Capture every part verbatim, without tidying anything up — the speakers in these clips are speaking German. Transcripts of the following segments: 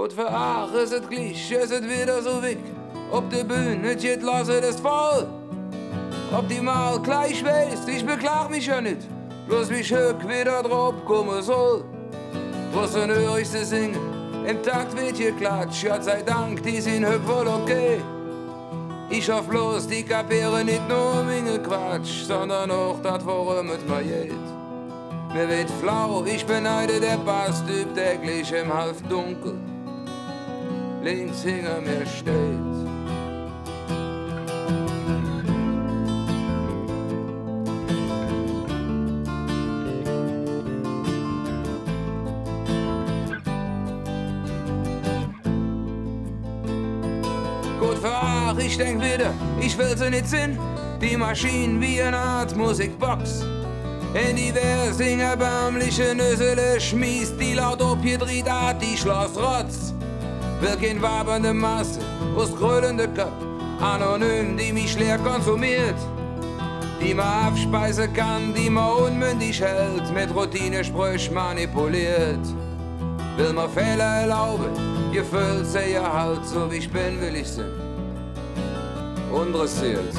Gut für ach, ist es gleich, ist es wieder so weg. Ob die Bühne, es geht los, es ist voll. Ob die mal gleich weiß, ich beklag mich ja nicht. Bloß wie schön wieder drauf kommen soll. Draußen höre ich sie singen, im Takt wird geklatscht. Gott sei Dank, die sind hüb wohl okay. Ich hoff bloß, die kapieren nicht nur meine Quatsch, sondern auch das, worum es mir geht. Mir wird flau, ich beneide der Basstyp täglich im Halbdunkel. Links hinter mir steht. Gut für ach, ich denk wieder, ich will sie nicht sinn. Die Maschinen wie eine Art Musikbox. In die Versing erbärmliche Nüssele schmiest die laut abgedreht hat, die Schloss Rotz. Will kein wabernde Masse aus grölende Köpf, anonym, die mich leer konsumiert. Die man abspeisen kann, die man unmündig hält, mit Routinesprüch manipuliert. Will man Fehler erlauben, gefüllt sei ja halt, so wie ich bin, will ich sein. Undressiert.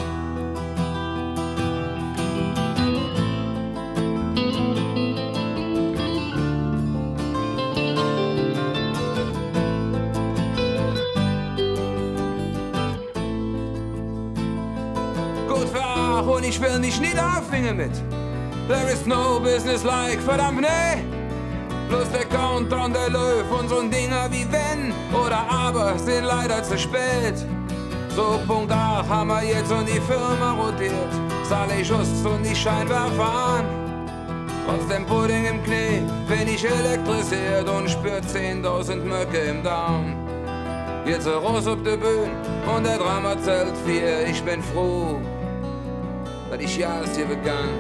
Gut für ach, und ich will mich nicht aufhängen mit. There is no business like, verdammt nee. Bloß der Countdown, der Löw und so'n Dinger wie wenn oder aber sind leider zu spät. So Punkt acht haben wir jetzt und die Firma rotiert. Zahl ich just und die Scheinwerfer an. Trotzdem Pudding im Knie bin ich elektrisiert und spürt zehntausend Möcke im Darm. Jetzt raus auf der Bühne und der Drama zählt vier. Ich bin froh, dass ich ja alles hier begann.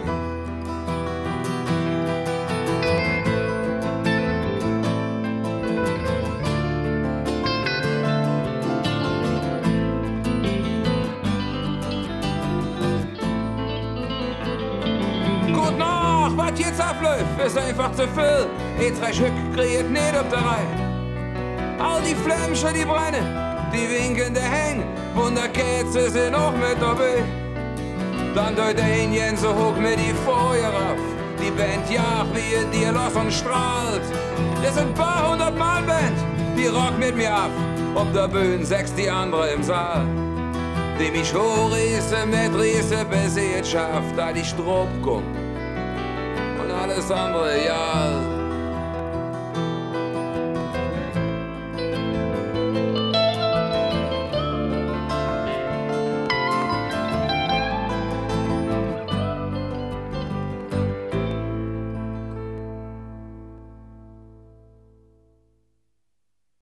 Was jetzt abläuft, ist einfach zu viel. Jetzt drei Stück kreiert nicht auf der Reihe. All die Flämmchen, die brennen, die winken, die hängen. Wunderkätze sind auch mit dabei. Dann deut ein Jens so hoch mir die Feuer auf. Die Band jagt wie ihr dir los und strahlt. Das sind ein paar hundert Mann Band, die rockt mit mir ab. Ob der Bühne sechs die andere im Saal. Die mich hochreißen, mit Riese, bis sie es schafft, da die Strob kommt. Alles andere, ja.